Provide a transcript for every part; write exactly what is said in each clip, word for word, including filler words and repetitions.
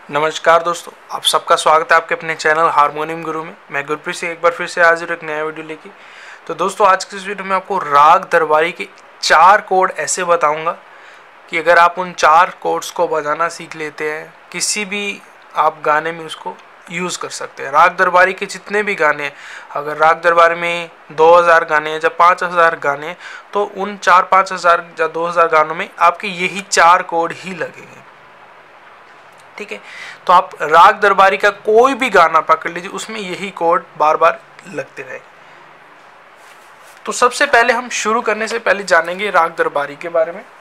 नमस्कार दोस्तों, आप सबका स्वागत है आपके अपने चैनल हारमोनियम गुरु में। मैं गुरप्रीत सिंह एक बार फिर से हाजिर एक नया वीडियो लेके। तो दोस्तों, आज की इस वीडियो में आपको राग दरबारी के चार कोड ऐसे बताऊंगा कि अगर आप उन चार कोड्स को बजाना सीख लेते हैं, किसी भी आप गाने में उसको यूज़ कर सकते हैं। राग दरबारी के जितने भी गाने हैं, अगर राग दरबारी में दो हज़ार गाने हैं या पाँच हज़ार गाने हैं, तो उन चार पाँच हज़ार या दो हज़ार गानों में आपके यही चार कोड ही लगेंगे। ठीक है, तो आप राग दरबारी का कोई भी गाना पकड़ लीजिए, उसमें यही कोड बार बार लगते रहेंगे। तो सबसे पहले हम शुरू करने से पहले जानेंगे राग दरबारी के बारे में।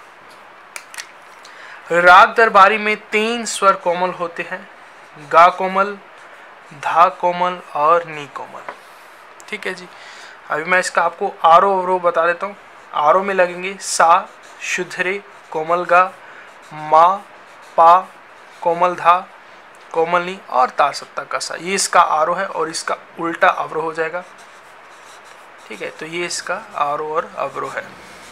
राग दरबारी में तीन स्वर कोमल होते हैं, गा कोमल, धा कोमल और नी कोमल। ठीक है जी, अभी मैं इसका आपको आरो अवरोह बता देता हूँ। आरो में लगेंगे सा, शुद्ध रे, कोमल गा, मा, पा, कोमल धा, कोमल नी और ता सत्ता का सा। ये इसका आरोह है और इसका उल्टा अवरोह हो जाएगा। ठीक है, तो ये इसका आरोह और अवरोह है।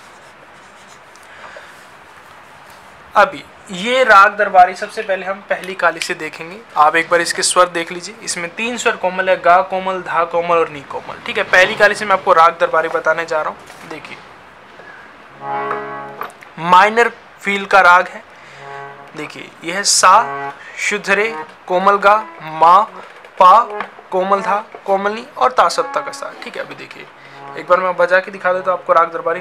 अभी ये राग दरबारी सबसे पहले हम पहली काली से देखेंगे। आप एक बार इसके स्वर देख लीजिए। इसमें तीन स्वर कोमल है, गा कोमल, धा कोमल और नी कोमल। ठीक है, पहली काली से मैं आपको राग दरबारी बताने जा रहा हूँ। देखिए, माइनर फील का राग है। देखिए, यह है सा, शुद्ध रे, कोमल गा, मा, पा, कोमल धा, कोमल नी और ता सत्ता का सा। ठीक है, अभी देखिए एक बार मैं बजा के दिखा देता हूं आपको राग दरबारी।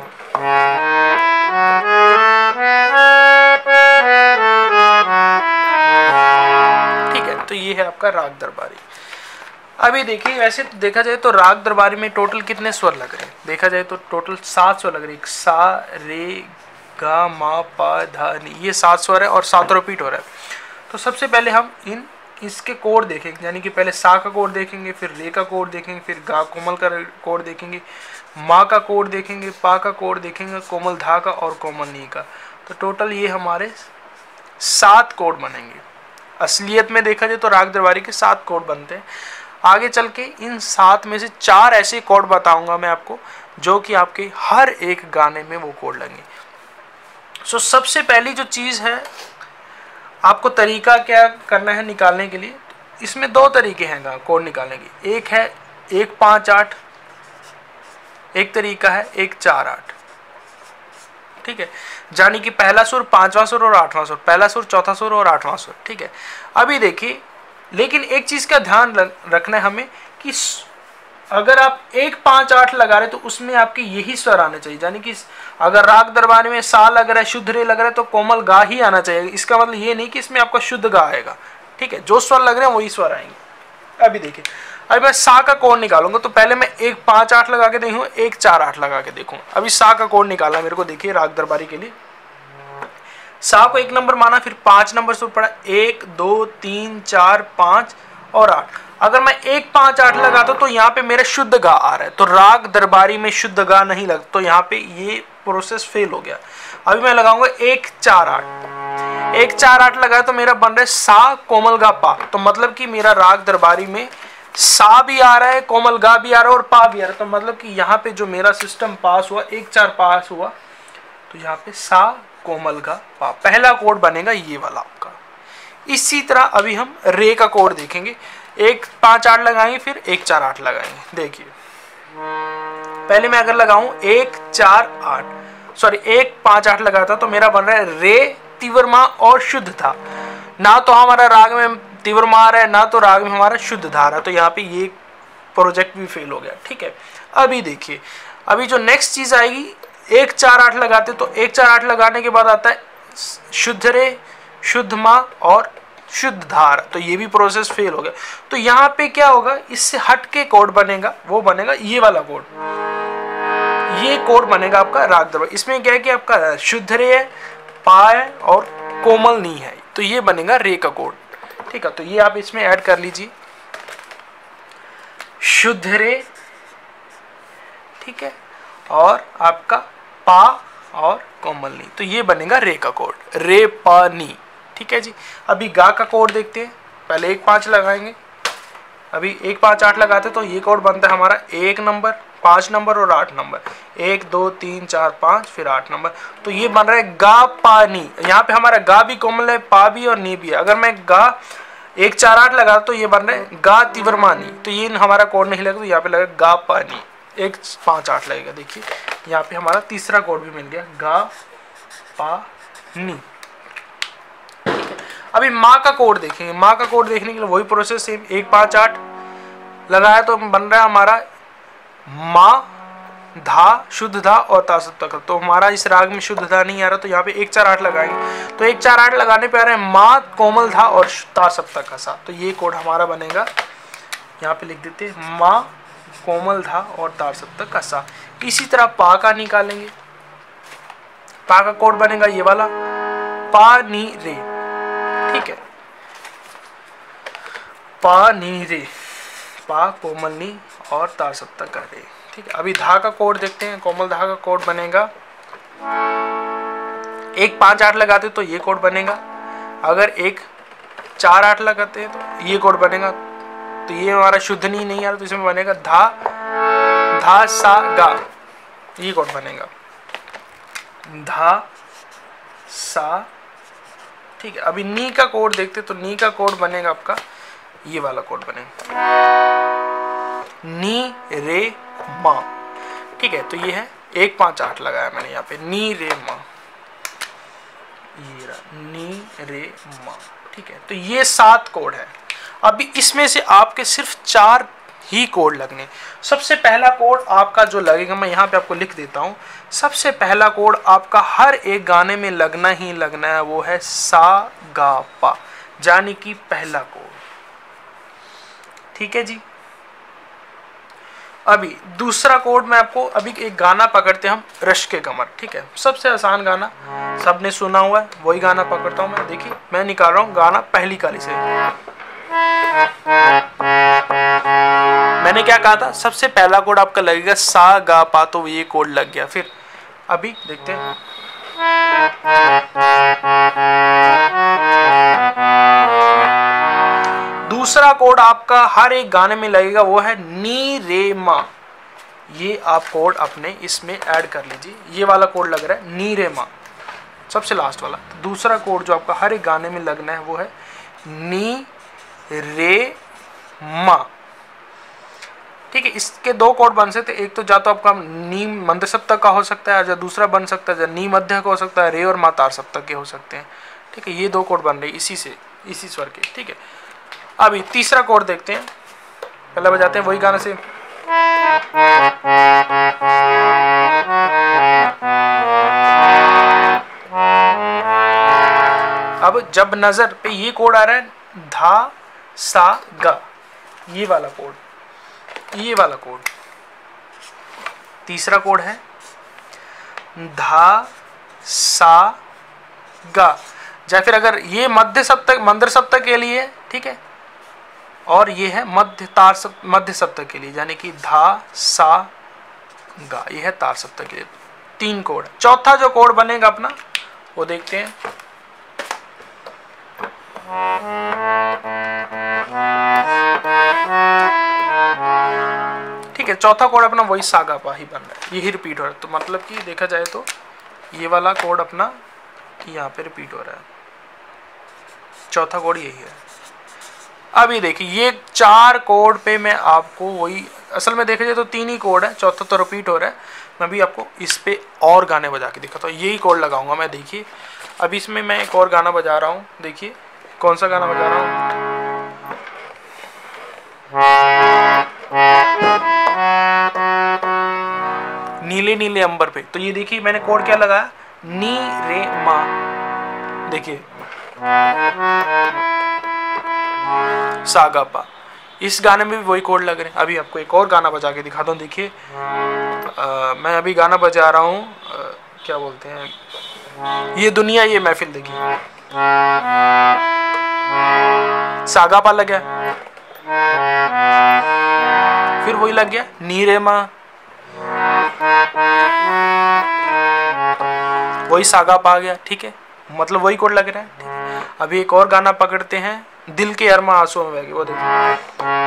ठीक है, तो ये है आपका राग दरबारी। अभी देखिए, वैसे देखा जाए तो राग दरबारी में टोटल कितने स्वर लग रहे हैं? देखा जाए तो टोटल सात स्वर लग रहे हैं। सा, रे, गा, मा, पा, धा, नी, ये सात स्वर है और सात रिपीट हो रहा है। तो सबसे पहले हम इन इसके कोड देखेंगे, यानी कि पहले सा का कोड देखेंगे, फिर रे का कोड देखेंगे, फिर गा कोमल का कोड देखेंगे, मा का कोड देखेंगे, पा का कोड देखेंगे, कोमल धा का और कोमल नी का। तो टोटल ये हमारे सात कोड बनेंगे। असलियत में देखा जाए तो राग दरबारी के सात कोड बनते हैं। आगे चल के इन सात में से चार ऐसे कोड बताऊंगा मैं आपको, जो कि आपके हर एक गाने में वो कोड लगेंगे। सो so, सबसे पहली जो चीज़ है, आपको तरीका क्या करना है निकालने के लिए। इसमें दो तरीके हैं कोड निकालने के। एक है एक पाँच आठ, एक तरीका है एक चार आठ। ठीक है, यानी कि पहला सुर, पांचवा सुर और आठवां सुर, पहला सुर, चौथा सुर और आठवां सुर। ठीक है, अभी देखिए, लेकिन एक चीज़ का ध्यान रखना है हमें कि अगर आप एक पाँच आठ लगा रहे तो उसमें आपके यही स्वर आने चाहिए। यानी कि अगर राग दरबारी में सा लग रहा है, शुद्ध रे लग रहा है, तो कोमल गा ही आना चाहिए। इसका मतलब ये नहीं कि इसमें आपका शुद्ध गा आएगा। ठीक है, जो स्वर लग रहे हैं वही स्वर आएंगे। अभी देखिए, अभी मैं सा का कोड निकालूंगा तो पहले मैं एक पाँच आठ लगा के देखूँ, एक चार आठ लगा के देखूँ। अभी सा का कोड निकाला मेरे को। देखिए, राग दरबारी के लिए सा को एक नंबर माना, फिर पाँच नंबर सुर पड़ा, एक, दो, तीन, चार, पाँच और आठ। अगर मैं एक पाँच आठ लगाता तो यहाँ पे मेरा शुद्ध गा आ रहा है, तो राग दरबारी में शुद्ध गा नहीं लगता, तो यहाँ पे ये प्रोसेस फेल हो गया। अभी मैं लगाऊंगा एक चार आठ। एक चार आठ लगाया तो मेरा बन रहा है सा, कोमल गा, पा। तो मतलब कि मेरा राग दरबारी में सा भी आ रहा है, कोमल गा भी आ रहा है और पा भी आ रहा है। तो मतलब कि यहाँ पे जो मेरा सिस्टम पास हुआ, एक चार पास हुआ, तो यहाँ पे सा, कोमल गा, पा, पहला कोड बनेगा ये वाला आपका। इसी तरह अभी हम रे का कोड देखेंगे। एक पाँच आठ लगाएंगे, फिर एक चार आठ लगाएंगे। देखिए, पहले मैं अगर लगाऊं एक चार आठ, सॉरी एक पाँच आठ लगाता तो मेरा बन रहा है रे, तीव्र मा और शुद्ध था। ना तो हमारा राग में तीव्र मा आ रहा है, ना तो राग में हमारा शुद्ध धा रहा है, तो यहाँ पे ये प्रोजेक्ट भी फेल हो गया। ठीक है, अभी देखिए, अभी जो नेक्स्ट चीज आएगी, एक चार आठ लगाते तो एक चार आठ लगाने के बाद आता है शुद्ध रे, शुद्ध मा और शुद्ध धार, तो ये भी प्रोसेस फेल हो गया। तो यहाँ पे क्या होगा, इससे हट के कोड बनेगा, वो बनेगा ये वाला कोड। ये कोड बनेगा आपका राग दरबारी। इसमें क्या है कि आपका शुद्ध रे है, पा है और कोमल नी है, तो ये बनेगा रे का कोड। ठीक है, तो ये आप इसमें ऐड कर लीजिए, शुद्ध रे, ठीक है, और आपका पा और कोमल नी, तो ये बनेगा रे का कोड, रे पा नी। ठीक है जी, अभी गा का कोड देखते हैं। पहले एक पाँच लगाएंगे, अभी एक पाँच आठ लगाते तो ये कोड बनता है हमारा एक नंबर, पाँच नंबर और आठ नंबर, एक दो तीन चार पाँच फिर आठ नंबर। तो ये बन रहा है गा पा नी। यहाँ पे हमारा गा भी कोमल है, पा भी और नी भी है। अगर मैं गा एक चार आठ लगा तो ये बन रहे गा तीव्र मानी, तो ये हमारा कोड नहीं लगेगा, तो यहाँ पे लगेगा गा पानी, एक पाँच आठ लगेगा। देखिए यहाँ पे हमारा तीसरा कोड भी मिल गया, गा पा नी। अभी माँ का कोड देखेंगे, माँ का कोड देखने के लिए वही प्रोसेस सेम, एक पाँच आठ लगाया तो बन रहा है हमारा माँ धा, शुद्ध धा और तासत्ता का। तो हमारा इस राग में शुद्ध धा नहीं आ रहा, तो यहाँ पे एक चार आठ लगाएंगे, तो एक चार आठ लगाने पे आ रहा है माँ कोमल धा और तासत्ता का सा। तो ये कोड हमारा बनेगा, यहाँ पे लिख देते हैं माँ कोमल धा और तासत्ता का सा। इसी तरह पा का निकालेंगे, पा का कोड बनेगा ये वाला, पा नी रे, ठीक है, पा नी रे, पा कोमल नी और तासत्ता का रे, ठीक है। अभी धा का कोड देखते हैं, कोमल धा का कोड बनेगा, एक पाँच आठ लगाते तो ये कोड बनेगा, अगर एक चार आठ लगाते हैं तो ये कोड बनेगा। तो ये हमारा शुद्ध नहीं नहीं आ रहा, तो इसमें बनेगा धा धा सा गा, ये कोड बनेगा धा सा, ठीक है। अभी नी का कोड देखते तो नी का कोड बनेगा आपका ये वाला कोड बनेगा, नी रे माँ, ठीक है। तो ये है एक पाँच आठ लगाया मैंने यहाँ पे, नी रे माँ, ये रहा नी रे माँ, ठीक है। तो ये सात कोड है। अभी इसमें से आपके सिर्फ चार ही कोड लगने। सबसे पहला कोड आपका जो लगेगा, मैं यहाँ पे आपको लिख देता हूँ, सबसे पहला कोड आपका हर एक गाने में लगना ही लगना है, वो है सा गा पा, यानी कि पहला कोड, ठीक है जी। अभी दूसरा कोड मैं आपको, अभी एक गाना पकड़ते हैं हम, रश के कमर, ठीक है, सबसे आसान गाना, सबने सुना हुआ है, वही गाना पकड़ता हूं मैं। देखिए मैं निकाल रहा हूं गाना पहली कली से। मैंने क्या कहा था, सबसे पहला कोड आपका लगेगा सा गा पा, तो ये कोड लग गया। फिर अभी देखते हैं, दूसरा कोड आपका हर एक गाने में लगेगा, वो है नी रे मा। ये आप कोड अपने इसमें ऐड कर लीजिए, ये वाला कोड लग रहा है नी रे मा, सबसे लास्ट वाला। दूसरा कोड जो आपका हर एक गाने में लगना है वो है नी रे मा, ठीक है। इसके दो कोड बन सकते, एक तो जा तो आपका नी मंद सप्तक का हो सकता है, या दूसरा बन सकता है नी मध्य का हो सकता है, रे और मा तार सप्तक के हो सकते हैं, ठीक है। ये दो कोड बन रहे इसी से, इसी स्वर के, ठीक है। अभी तीसरा कोड देखते हैं, पहले बजाते हैं वही गाना से। अब जब नजर पे ये कोड आ रहा है धा सा गा, ये वाला कोड, ये वाला कोड तीसरा कोड है धा सा गा, या फिर अगर ये मध्य सप्तक मंदर सप्तक के लिए, ठीक है, और ये है मध्य तार सप्तक, मध्य सप्तक के लिए, यानी कि धा सा गा, ये है तार सप्तक के लिए। तीन कोड। चौथा जो कोड बनेगा अपना वो देखते हैं, ठीक है। चौथा कोड अपना वही सा गा पा ही बन रहा है, यही रिपीट हो रहा है। तो मतलब कि देखा जाए तो ये वाला कोड अपना यहाँ पे रिपीट हो रहा है, चौथा कोड यही है। अभी देखिए ये चार कोड पे मैं आपको वही, असल में देखा जाए तो तीन ही कोड है, चौथा तो रिपीट हो रहा है। मैं भी आपको इस पे और गाने बजा के दिखाता हूँ, यही कोड लगाऊंगा मैं। देखिए अभी इसमें मैं एक और गाना बजा रहा हूँ, देखिए कौन सा गाना बजा रहा हूँ, नीले नीले अंबर पे। तो ये देखिए मैंने कोड क्या लगाया, नी रे मा, देखिए सा गा पा। इस गाने में भी वही कोड लग रहे हैं। अभी आपको एक और गाना बजा के दिखाता हूँ, देखिए मैं अभी गाना बजा रहा हूँ, क्या बोलते हैं, ये दुनिया ये महफिल। देखिए सा गा पा लग गया, फिर वही लग गया नी रे मा, वही सा गा पा गया, ठीक है, मतलब वही कोड लग रहा है, ठीक है। अभी एक और गाना पकड़ते हैं, दिल के अरमा आंसू में बह गए, वो देखिए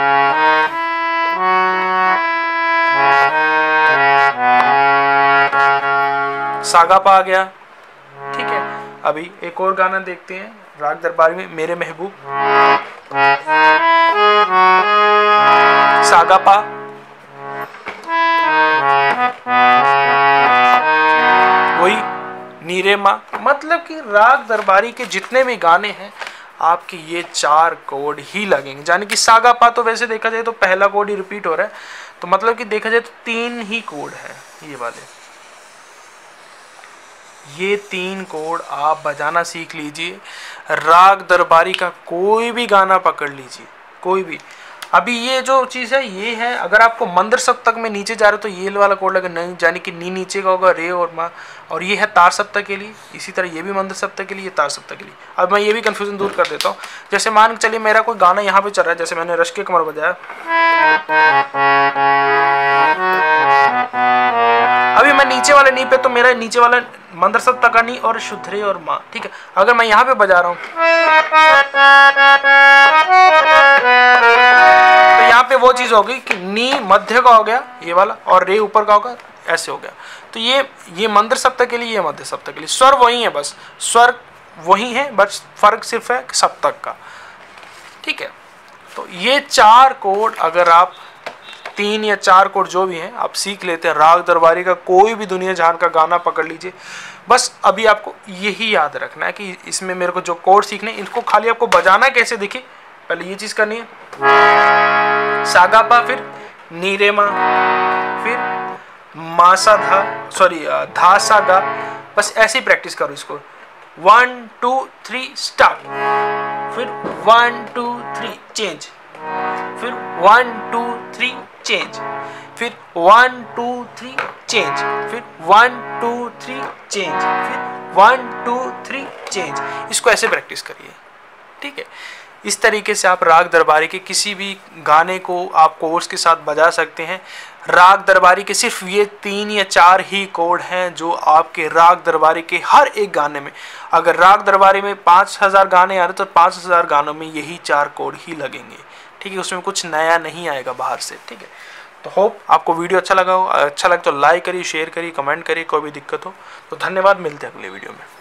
सागा पा आ गया, ठीक है। अभी एक और गाना देखते हैं, राग दरबारी में मेरे महबूब। सागापा, वही नीरेमा। मतलब कि राग दरबारी के जितने भी गाने हैं आपके ये चार कोड ही लगेंगे। यानी कि सागापा तो वैसे देखा जाए तो पहला कोड ही रिपीट हो रहा है, तो मतलब कि देखा जाए तो तीन ही कोड है ये वाले। ये तीन कोड आप बजाना सीख लीजिए। राग दरबारी का कोई भी गाना पकड़ लीजिए, कोई भी। अभी ये जो चीज़ है ये है, अगर आपको मंद्र सप्तक में नीचे जा रहे हो तो ये वाला कोड लगे नहीं, यानी कि नी नीचे का होगा रे और मा, और ये है तार सप्तक के लिए। इसी तरह ये भी मंद्र सप्तक के लिए, ये तार सप्तक के लिए। अब मैं ये भी कंफ्यूजन दूर कर देता हूँ। जैसे मान के चलिए मेरा कोई गाना यहाँ पे चल रहा है, जैसे मैंने रश के कमर बजाया, अभी मैं नीचे वाले नी पे, तो मेरा नीचे वाला मंद्र सप्तक का नी और शुद्ध रे और माँ, ठीक है। अगर मैं यहाँ पे बजा रहा हूँ तो यहाँ पे वो चीज होगी कि नी मध्य का हो गया ये वाला और रे ऊपर का होगा, ऐसे हो गया। तो ये ये मंद्र सप्तक के लिए, ये मध्य सप्तक के लिए। स्वर वही है, बस स्वर वही है, बस फर्क सिर्फ है सप्तक का, ठीक है। तो ये चार कोड अगर आप तीन या चार कोड जो भी हैं आप सीख लेते हैं, राग दरबारी का कोई भी दुनिया जहान का गाना पकड़ लीजिए। बस अभी आपको यही याद रखना है कि इसमें मेरे को जो कोड सीखने, इनको खाली आपको बजाना कैसे, देखिए पहले ये चीज करनी है, सागापा, फिर नीरेमा, फिर मासा धा, सॉरी धा सा गा। बस ऐसे ही प्रैक्टिस करो इसको। वन टू थ्री स्टार्ट, फिर वन टू थ्री चेंज, फिर वन टू थ्री चेंज, फिर वन टू थ्री चेंज, फिर वन टू थ्री चेंज, फिर वन टू थ्री चेंज। इसको ऐसे प्रैक्टिस करिए, ठीक है। इस तरीके से आप राग दरबारी के किसी भी गाने को आप कोर्स के साथ बजा सकते हैं। राग दरबारी के सिर्फ ये तीन या चार ही कोड हैं जो आपके राग दरबारी के हर एक गाने में, अगर राग दरबारी में पाँच हजार गाने आ रहे तो पाँच हजार गानों में यही चार कोड ही लगेंगे, ठीक है। उसमें कुछ नया नहीं आएगा बाहर से, ठीक है। तो होप आपको वीडियो अच्छा लगा हो। अच्छा लगे तो लाइक करिए, शेयर करिए, कमेंट करिए। कोई भी दिक्कत हो तो धन्यवाद, मिलते हैं अगले वीडियो में।